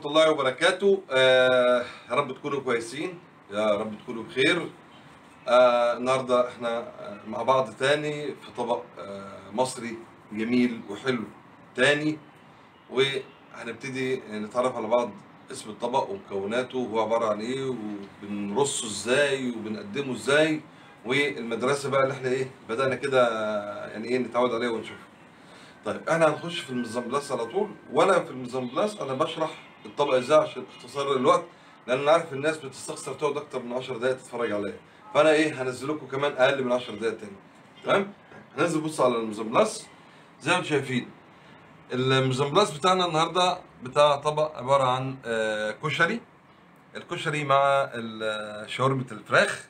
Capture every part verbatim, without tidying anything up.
ورحمة الله وبركاته. آه يا رب تكونوا كويسين، يا رب تكونوا بخير. آه النهارده احنا آه، مع بعض تاني في طبق آه مصري جميل وحلو تاني، وهنبتدي نتعرف على بعض اسم الطبق ومكوناته وهو عبارة عن ايه وبنرصه ازاي وبنقدمه ازاي، والمدرسة بقى اللي احنا ايه بدأنا كده آه، يعني ايه نتعود عليها ونشوفها. طيب احنا هنخش في الميزانبلاس على طول، وانا في الميزانبلاس انا بشرح الطبق ازاي عشان اختصار الوقت، لان انا عارف الناس بتستخسر تقعد اكتر من عشر دقايق تتفرج عليا، فانا ايه هنزل لكم كمان اقل من عشر دقايق تاني. تمام. هننزل بص على الميزانبلاس زي ما انتم شايفين. الميزانبلاس بتاعنا النهارده بتاع طبق عباره عن آه، كشري، الكشري مع ال- شاورمه الفراخ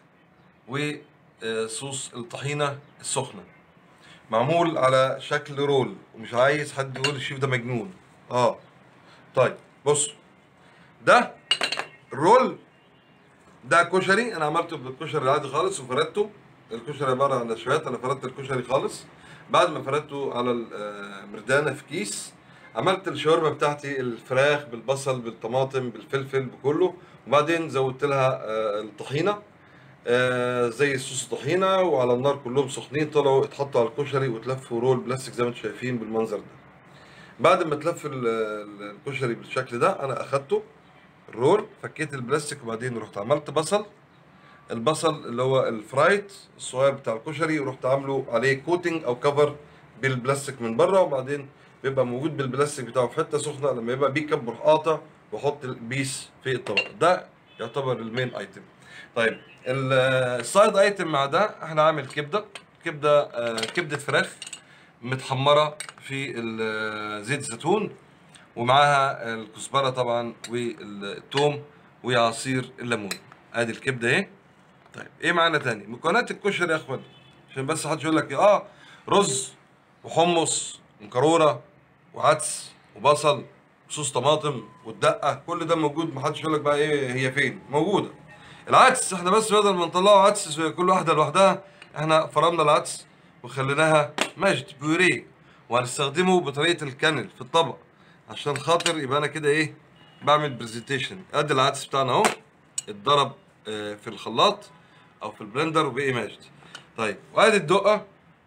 وصوص الطحينه السخنه، معمول على شكل رول، ومش عايز حد يقول الشيف ده مجنون. اه طيب بصوا، ده الرول، ده كشري انا عملته بالكشري العادي خالص وفردته. الكشري عباره عن نشويات، انا فردت الكشري خالص. بعد ما فردته على المردانه في كيس، عملت الشاورما بتاعتي الفراخ بالبصل بالطماطم بالفلفل بكله، وبعدين زودت لها آه، الطحينه، آه، زي صوص طحينه، وعلى النار كلهم سخنين طلعوا اتحطوا على الكشري وتلفوا رول بلاستيك زي ما انتم شايفين بالمنظر ده. بعد ما تلف ال- ال- الكشري بالشكل ده انا اخدته الرول، فكيت البلاستيك، وبعدين رحت عملت بصل، البصل اللي هو الفرايت الصغير بتاع الكشري، ورحت عامله عليه كوتنج او كفر بالبلاستيك من بره، وبعدين بيبقى موجود بالبلاستيك بتاعه في حته سخنه، لما يبقى بيكب بروح قاطع واحط البيس في الطبق ده، يعتبر المين ايتم. طيب ال- السايد ايتم مع ده احنا عامل كبده، كبده آه، كبده فراخ متحمره في ال- زيت الزيتون، ومعاها الكزبره طبعا والثوم وعصير الليمون. ادي الكبده اهي. طيب ايه معانا تاني مكونات الكشري يا اخوان، عشان بس حد يقول لك اه رز وحمص ومكرونه وعدس وبصل وصوص طماطم والدقه، كل ده موجود، محدش يقول لك بقى ايه هي فين موجوده. العدس احنا بس بدل ما نطلعه عدس كل واحده لوحدها، احنا فرمنا العدس وخليناها مجد بيوريه، وهنستخدمه بطريقه الكنل في الطبق عشان خاطر يبقى انا كده ايه بعمل برزنتيشن. ادي العدس بتاعنا اهو اتضرب آه، في الخلاط او في البلندر وبقي ماجد. طيب وادي الدقه،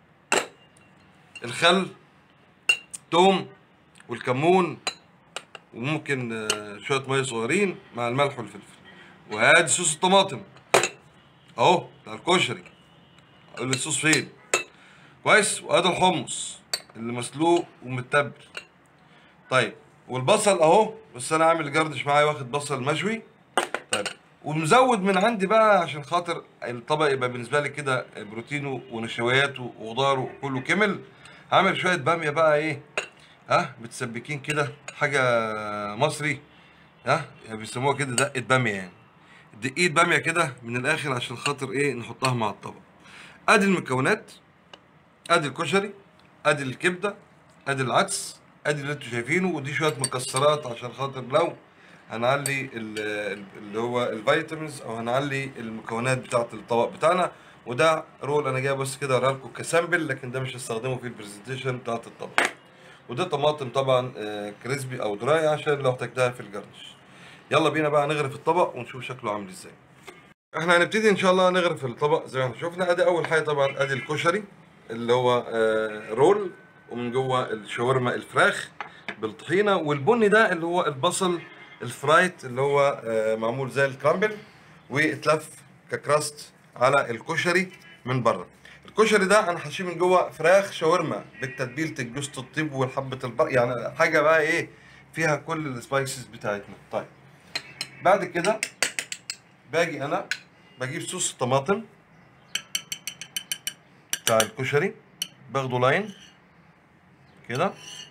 الخل، توم والكمون، وممكن آه، شويه ميه صغيرين مع الملح والفلفل، وادي صوص الطماطم اهو بتاع الكشري. اقول لي الصوص فين؟ كويس. وادي الحمص اللي مسلوق ومتبل. طيب والبصل اهو، بس انا عامل جردش معايا واخد بصل مشوي. طيب ومزود من عندي بقى عشان خاطر الطبق يبقى بالنسبه لي كده بروتينه ونشوياته وخضاره كله كمل، هعمل شويه باميه بقى ايه، ها متسبكين كده حاجه مصري، ها يعني بيسموها كده دقه باميه، يعني دقيقه باميه كده من الاخر عشان خاطر ايه نحطها مع الطبق. ادي المكونات، ادي الكشري، ادي الكبده، ادي العدس، ادي اللي انتوا شايفينه، ودي شويه مكسرات عشان خاطر لو هنعلي ال- ال- اللي هو الفيتامينز او هنعلي المكونات بتاعه الطبق بتاعنا. وده رول انا جايبه بس كده اوريها لكم كسامبل، لكن ده مش هستخدمه في البرزنتيشن بتاعه الطبق. وده طماطم طبعا آه، كريسبي او دراي عشان لو احتاجتها في الجرنش. يلا بينا بقى نغرف الطبق ونشوف شكله عامل ازاي. احنا هنبتدي ان شاء الله نغرف الطبق زي ما احنا شفنا. ادي اول حاجه طبعا ادي الكشري اللي هو آه، رول، ومن جوه الشاورما الفراخ بالطحينه، والبني ده اللي هو البصل الفرايت اللي هو آه، معمول زي الكرامبل واتلف ككراست على الكشري من بره. الكشري ده انا حاشيه من جوه فراخ شاورما بالتتبيله الجوز الطيب والحبه البر، يعني حاجه بقى ايه فيها كل السبايسز بتاعتنا. طيب بعد كده باجي انا بجيب صوص الطماطم بتاع الكشري، باخده لاين كده،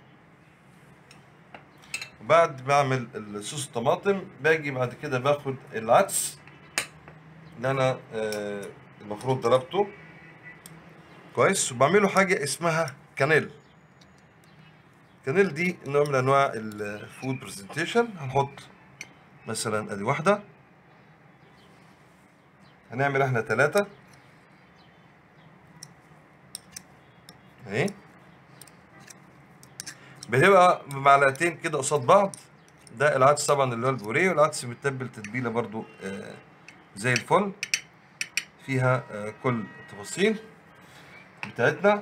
وبعد بعمل الصوص الطماطم باجي بعد كده باخد العدس اللي انا آه، المفروض ضربته كويس، وبعمله حاجه اسمها كانيل. كانيل دي نوع من انواع الفود برزنتيشن. هنحط مثلا ادي واحده، هنعمل احنا ثلاثه اهي، بتبقى بمعلقتين كده قصاد بعض ده العدس طبعا اللي هو البوريه، والعدس بيتبل تتبيله برضو آه زي الفل، فيها آه كل التفاصيل بتاعتنا.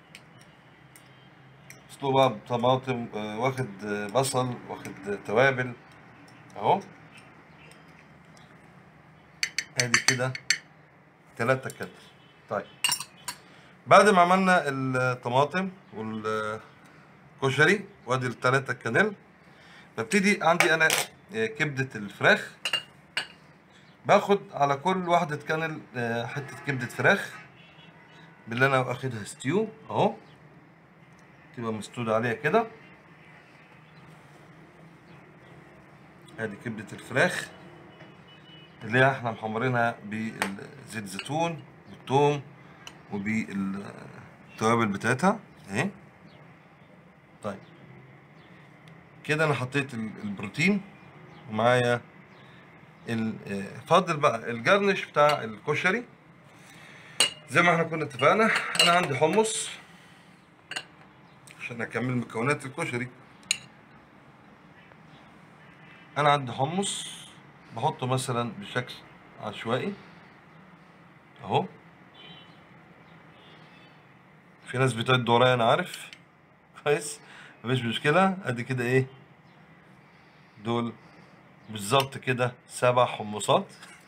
اسلوبها بطماطم، آه واخد آه بصل، واخد آه توابل اهو. ادي كده تلاتة كده. طيب بعد ما عملنا الطماطم والكشري وادي التلاتة كانيل، ببتدي عندي انا كبدة الفراخ. باخد على كل واحدة كانيل حتة كبدة فراخ باللي انا واخدها ستيو اهو، تبقى مسدود عليها كده. ادي كبدة الفراخ اللي هي احنا محمرينها بزيت زيتون والثوم وبالتوابل بتاعتها اهي. طيب كده انا حطيت البروتين ومعايا فاضل بقى الجرنش بتاع الكشري. زي ما احنا كنا اتفقنا، انا عندي حمص عشان اكمل مكونات الكشري. انا عندي حمص بحطه مثلا بشكل عشوائي اهو. في ناس بتعد ورايا انا عارف كويس، مفيش مشكله. ادي كده ايه، دول بالظبط كده سبع حمصات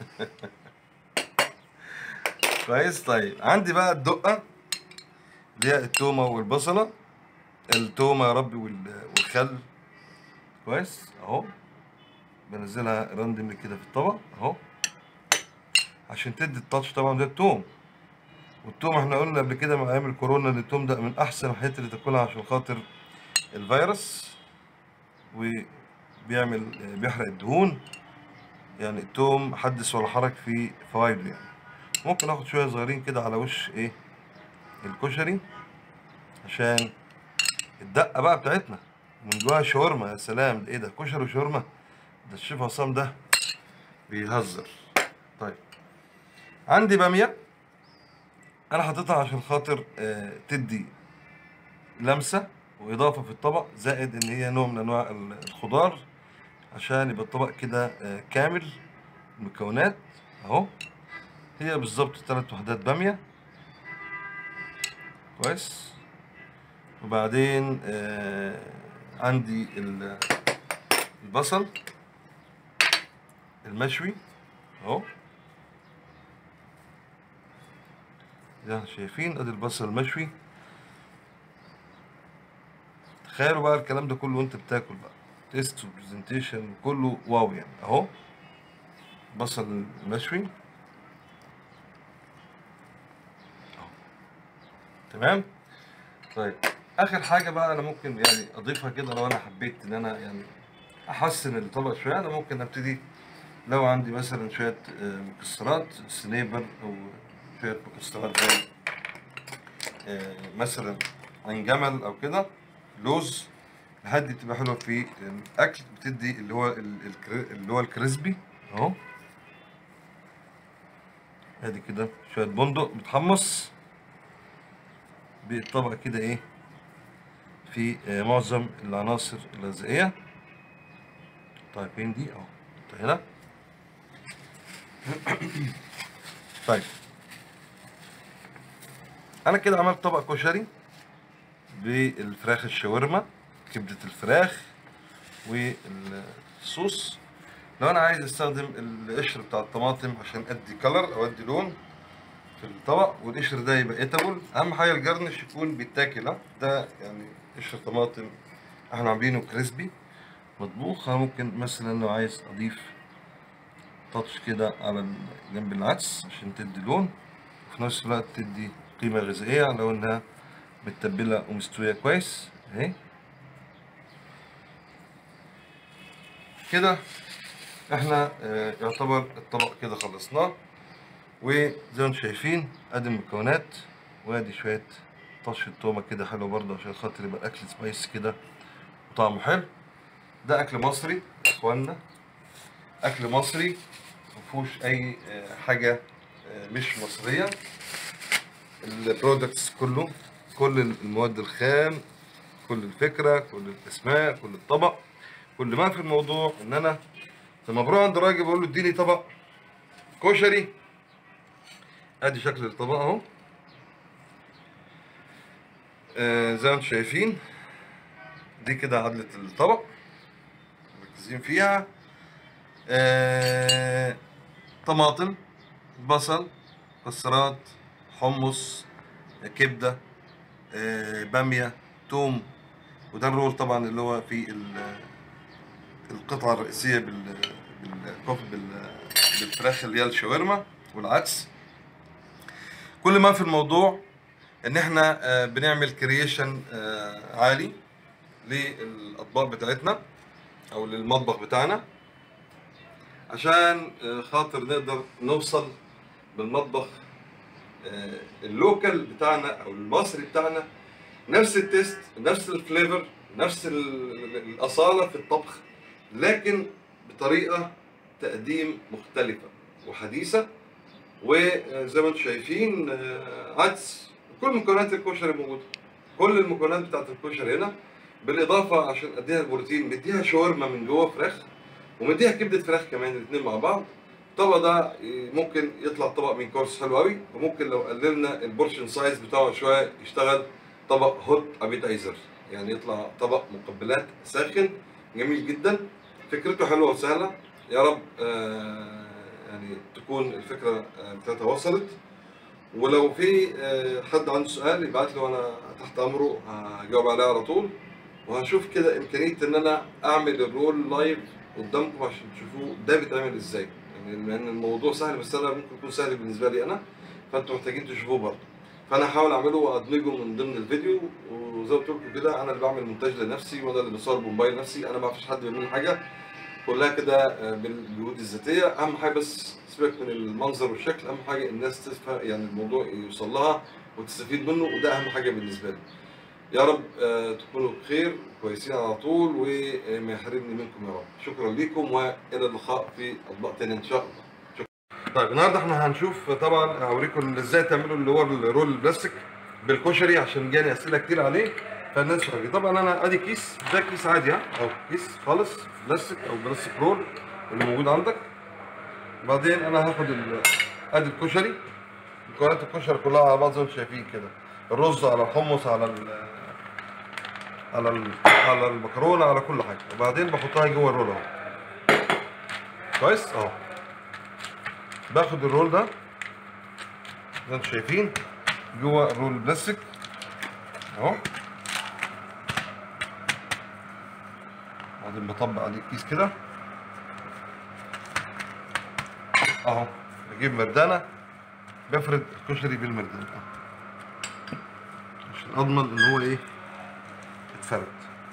كويس. طيب عندي بقى الدقه اللي هي التومه والبصله، التومه يا ربي والخل كويس اهو. بنزلها راندم كده في الطبق اهو عشان تدي التاتش. طبعا ده التوم، والتوم احنا قلنا قبل كده مع ايام الكورونا ان التوم ده من احسن الحاجات اللي تاكلها عشان خاطر الفيروس، وبيعمل بيحرق الدهون. يعني التوم حدث ولا حرج في فوائده. يعني ممكن اخد شويه صغيرين كده على وش ايه الكشري عشان الدقه بقى بتاعتنا من جواها شاورما. يا سلام، ده ايه ده، كشري وشاورما؟ ده الشيف عصام ده بيهزر. طيب عندي باميه انا حاططها عشان خاطر آه تدي لمسه واضافه في الطبق، زائد ان هي نوع من انواع الخضار عشان يبقى الطبق كده آه كامل المكونات اهو. هي بالظبط ثلاث وحدات باميه كويس. وبعدين آه عندي البصل المشوي اهو، زي ما شايفين. ادي البصل المشوي. تخيلوا بقى الكلام ده كله وانت بتاكل بقى، تيست وبرزنتيشن كله واو يعني اهو. بصل المشوي اهو تمام. طيب اخر حاجه بقى انا ممكن يعني اضيفها كده لو انا حبيت ان انا يعني احسن الطبق شويه. انا ممكن ابتدي لو عندي مثلا شويه مكسرات سنيبر او شويه مكسرات زي مثلا عين جمل او كده، لوز، لحد تبقى حلوه في الاكل، بتدي اللي هو اللي هو الكريسبي اهو. ادي كده شويه بندق متحمص بالطبق كده ايه، في معظم العناصر الغذائيه. طيب فين دي اهو هنا. طيب انا كده عملت طبق كشري بالفراخ الشاورما، كبده الفراخ والصوص. لو انا عايز استخدم القشر بتاع الطماطم عشان ادي كلر او ادي لون في الطبق، والقشر ده يبقى ايتابل. اهم حاجه الجرنش يكون بيتاكل. ها ده يعني قشر طماطم احنا عاملينه كريسبي مطبوخ. انا ممكن مثلا لو عايز اضيف تاتش كده على جنب العدس عشان تدي لون وفي نفس الوقت تدي قيمه غذائيه لو انها متبله ومستويه كويس اهي كده. احنا اه يعتبر الطبق كده خلصناه. وزي ما انتم شايفين ادي المكونات، وادي شويه طشه تومه كده حلو برضه عشان خاطر يبقى الاكل سبايس كده وطعمه حلو. ده اكل مصري يا اخوانا، اكل مصري مفيهوش اي حاجه مش مصريه. البرودكتس كله، كل المواد الخام، كل الفكره، كل الاسماء، كل الطبق كل ما في الموضوع ان انا لما بروح عند الراجل بقول له اديني طبق كشري. ادي شكل الطبق اهو. آه زي ما انتم شايفين دي كده عدلة الطبق مركزين فيها. آه طماطم، بصل، مكسرات، حمص، كبده، آه باميه، توم. وده الرول طبعا اللي هو فيه القطعه الرئيسيه بال بالكفت بالفراخ اللي هي الشاورما والعدس. كل ما في الموضوع ان احنا آه بنعمل كرييشن آه عالي للاطباق بتاعتنا او للمطبخ بتاعنا عشان خاطر نقدر نوصل بالمطبخ اللوكال بتاعنا او المصري بتاعنا نفس التيست، نفس الفليفر، نفس الاصاله في الطبخ، لكن بطريقه تقديم مختلفه وحديثه. وزي ما انتم شايفين عدس، كل مكونات الكشري موجوده، كل المكونات بتاعت الكشري هنا، بالاضافه عشان اديها البروتين مديها شاورما من جوه فراخ ومديها كبده فراخ كمان، الاثنين مع بعض. الطبق ده ممكن يطلع طبق من كورس حلو قوي، وممكن لو قللنا البورشن سايز بتاعه شويه يشتغل طبق هوت ابيتايزر، يعني يطلع طبق مقبلات ساخن جميل جدا. فكرته حلوه وسهله، يا رب آه يعني تكون الفكره بتاعتها وصلت. ولو في آه حد عنده سؤال يبعت لي وانا تحت امره هجاوب عليه على طول. وهشوف كده امكانيه ان انا اعمل الرول لايف قدامكم عشان تشوفوه ده بيتعمل ازاي، يعني لان الموضوع سهل بس انا ممكن يكون سهل بالنسبه لي انا، فانتوا محتاجين تشوفوه برضه. فانا هحاول اعمله وادمجه من ضمن الفيديو. وزي ما قلت لكم كده انا اللي بعمل مونتاج لنفسي وانا اللي بصور بموبايل نفسي، انا ما فيش حد بيعمل حاجه، كلها كده بالجهود الذاتيه. اهم حاجه بس سيبك من المنظر والشكل، اهم حاجه الناس تفهم يعني الموضوع يوصل لها وتستفيد منه، وده اهم حاجه بالنسبه لي. يا رب تكونوا بخير كويسين على طول وما يحرمني منكم يا رب. شكرا لكم والى اللقاء في اطباق تانية ان شاء الله. شكرا. طيب النهارده احنا هنشوف طبعا هوريكم ازاي تعملوا اللي هو الرول البلاستيك بالكشري عشان جاني اسئله كتير عليه فالناس فاهمين. طبعا انا ادي كيس، ده كيس عادي اهو، كيس خالص بلاستيك او بلاستيك رول اللي موجود عندك. وبعدين انا هاخد ادي الكشري، مكونات الكشري كلها على بعض زي ما انتم شايفين كده، الرز على الحمص على ال على ال على المكرونه على كل حاجه، وبعدين بحطها جوه الرول اهو. كويس اهو. باخد الرول ده زي ما انتم شايفين جوه الرول البلاستيك اهو، بعدين بطبق عليه الكيس كده اهو. بجيب مردانه بفرد الكشري بالمردانه عشان اضمن ان هو ايه اتفرد.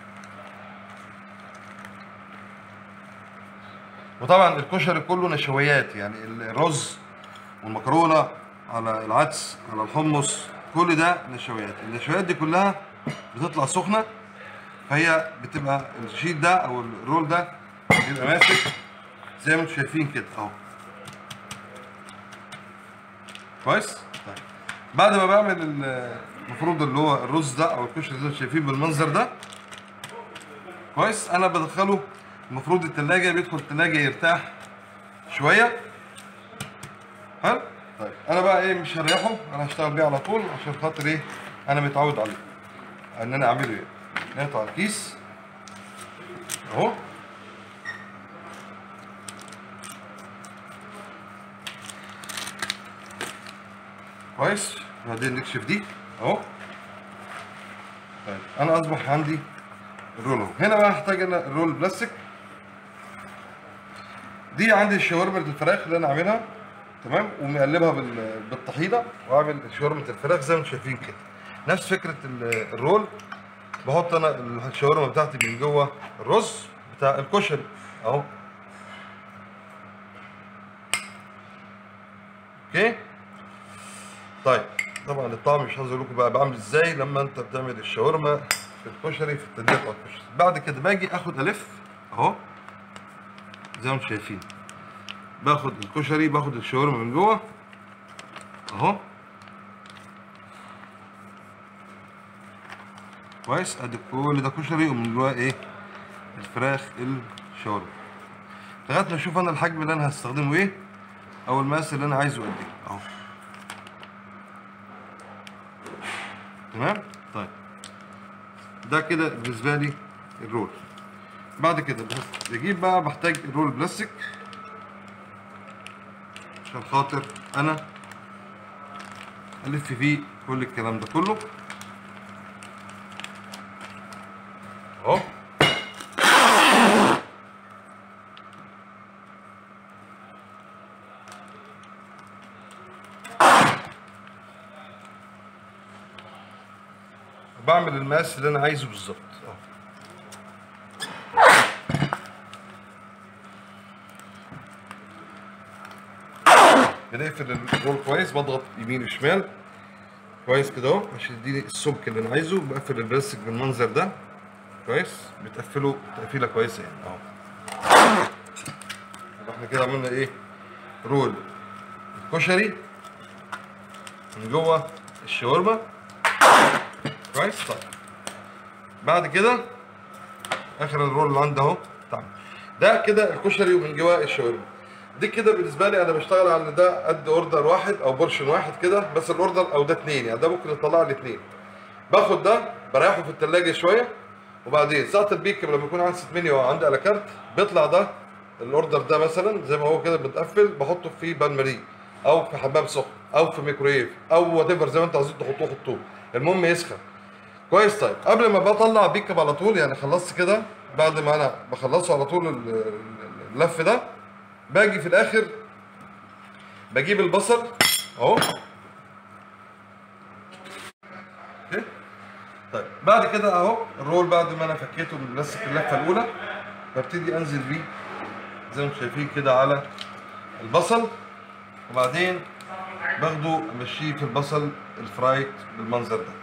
وطبعا الكشري كله نشويات، يعني الرز والمكرونه على العدس على الحمص كل ده نشويات. النشويات دي كلها بتطلع سخنه، فهي بتبقى الشيت ده او الرول ده بيبقى ماسك زي ما انتم شايفين كده اهو. كويس. طيب بعد ما بعمل المفروض اللي هو الرز ده او الكشري زي ما انتم شايفين بالمنظر ده كويس، انا بدخله المفروض التلاجة، بيدخل التلاجة يرتاح شوية. حلو. طيب انا بقى ايه مش هريحه، انا هشتغل بيه على طول عشان خاطر ايه انا متعود عليه ان انا اعمله. ايه نقطع الكيس اهو، كويس، بعدين نكشف دي اهو. طيب انا اصبح عندي الرول اهو. هنا بقى هحتاج انا الرول البلاستيك دي، عندي الشاورما الفراخ اللي انا عاملها تمام ومقلبها بالطحينه، واعمل شاورما الفراخ زي ما انتم شايفين كده. نفس فكره الرول، بحط انا الشاورما بتاعتي من جوه الرز بتاع الكشري اهو. اوكي. طيب طبعا الطعم مش عايز اقول لكم بقى بعمل ازاي لما انت بتعمل الشاورما في الكشري في التتبيله بتاع الكشري. بعد كده باجي اخد الف اهو زي ما انتم شايفين، باخد الكشري باخد الشاورما من جوه اهو. كويس، ادي كل ده كشري ومن جواه ايه الفراخ الشاورما لغايه ما اشوف انا الحجم اللي انا هستخدمه ايه او المقاس اللي انا عايزه قد ايه اهو. تمام. طيب ده كده بالنسبه لي الرول. بعد كده بجيب بقى بحتاج الرول بلاستيك عشان خاطر انا الف فيه كل الكلام ده كله اهو. بعمل المقاس اللي انا عايزه بالظبط اهو. بنقفل الرول كويس، بضغط يمين وشمال كويس كده اهو عشان يديني السمك اللي انا عايزه. بقفل البلاستيك بالمنظر ده كويس، بتقفله تقفيله كويسه يعني اهو. يبقى احنا كده عملنا ايه؟ رول الكشري من جوه الشاورما كويس. طيب بعد كده اخر الرول اللي عندي اهو طبعا ده كده الكشري ومن جوه الشاورما. دي كده بالنسبه لي انا بشتغل على ده قد اوردر واحد او بورشن واحد كده بس. الاوردر او ده اتنين يعني، ده ممكن يطلع لي اتنين. باخد ده بريحه في التلاجة شويه، وبعدين ساعه البيك لما يكون عندي ست منيو او عندي الاكارت بيطلع ده الاوردر ده مثلا زي ما هو كده متقفل، بحطه في بان ماريه او في حمام سخن او في ميكرويف او وات ايفر زي ما انتوا عايزين تحطوه حطوه، المهم يسخن كويس. طيب قبل ما بطلع بيك اب على طول يعني خلصت كده، بعد ما انا بخلصه على طول اللف ده باجي في الاخر بجيب البصل اهو. اوكي. طيب بعد كده اهو الرول بعد ما انا فكيته من البلاستيك اللفه الاولى ببتدي انزل بيه زي ما انتم شايفين كده على البصل، وبعدين باخده امشيه في البصل الفرايت بالمنظر ده.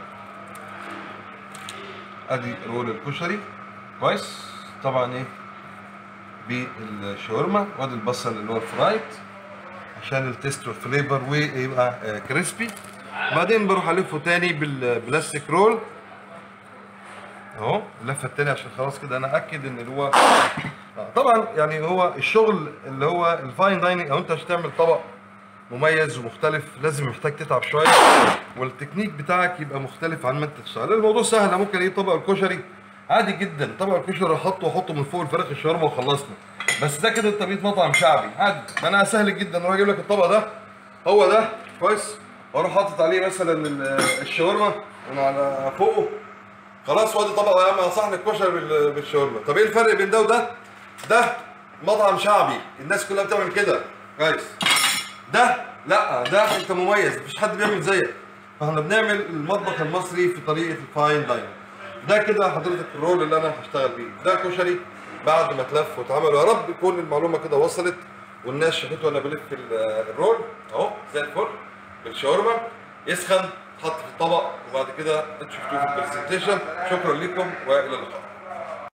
ادي رول الكشري كويس طبعا ايه بالشاورما، وادي البصل اللي هو الفرايت عشان التيست والفليفر ويبقى كريسبي. بعدين بروح الفه تاني بالبلاستيك رول اهو اللفه التانيه عشان خلاص كده انا اكد ان هو طبعا يعني هو الشغل اللي هو الفاين دايننج او انت عشان تعمل طبق مميز ومختلف لازم محتاج تتعب شويه، والتكنيك بتاعك يبقى مختلف عن ما انت تشتغل. الموضوع سهل، انا ممكن اجيب طبق الكشري عادي جدا، طبق الكشري احطه واحطه من فوق الفراخ الشاورما وخلصنا. بس ده كده انت بقيت مطعم شعبي عادي، انا سهل جدا اروح اجيب لك الطبق ده هو ده كويس، واروح حاطط عليه مثلا الشاورما من على فوقه خلاص، وادي طبق يا عم صحن الكشري بالشاورما. طب ايه الفرق بين ده وده؟ ده مطعم شعبي الناس كلها بتعمل كده كويس، ده لا ده انت مميز مفيش حد بيعمل زيك. فاحنا بنعمل المطبخ المصري في طريقه الفاين دايننج. ده كده حضرتك الرول اللي انا هشتغل بيه، ده كشري بعد ما اتلف واتعمل. يا رب يكون المعلومه كده وصلت والناس شافته وانا بلف الرول اهو زي الفل بالشاورما يسخن، تحط في الطبق وبعد كده انتوا شفتوه في البرزنتيشن. شكرا لكم والى اللقاء.